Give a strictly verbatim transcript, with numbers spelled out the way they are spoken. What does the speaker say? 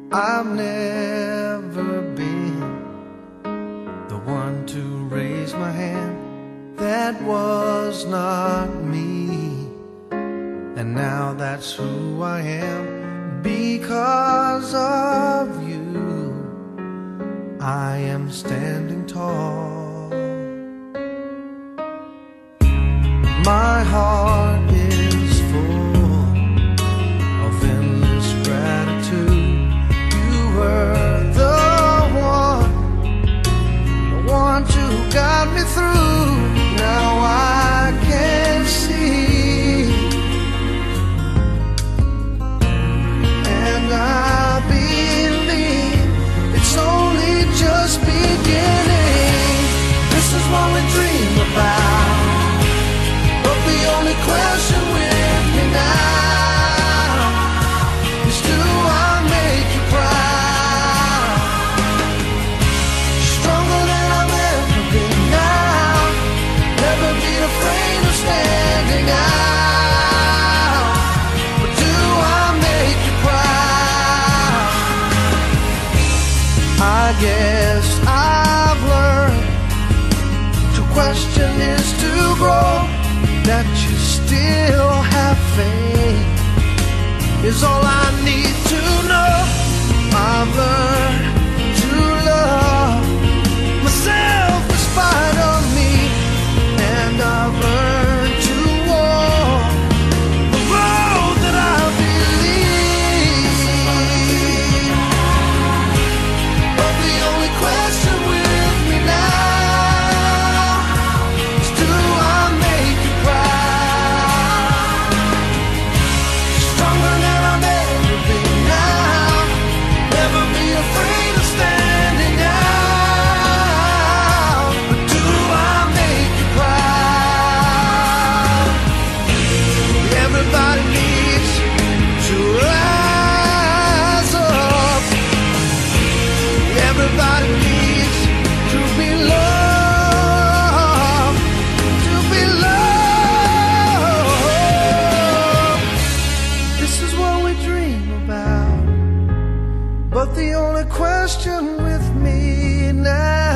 I've never been the one to raise my hand. That was not me, and now that's who I am. Because of you, I am standing tall. My heart is full of endless gratitude. You were the one, the one to guide me through. Now I can see, and I believe it's only just beginning. This is what we dream about, but the only question with me now is, do I make you proud? Stronger than I've ever been now. Never be afraid of standing out. But do I make you proud? I guess I've learned to question is to grow. That you still have faith is all I need to know. I've learned to love myself in spite of me, and I've learned to walk the road that I believe. But the only question with me now is, do I make you proud? Stronger than I've ever been now. Never be afraid of standing out. But do I make you proud? Everybody needs to rise up. Everybody needs to be loved, to be loved. This is what we dream about, but the only question with me now